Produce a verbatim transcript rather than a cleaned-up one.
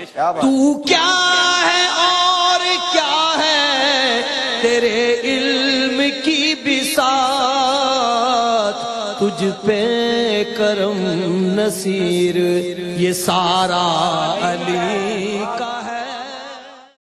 तू क्या है और क्या है तेरे इल्म की बिसात, तुझ पे करम नसीर ये सारा अली का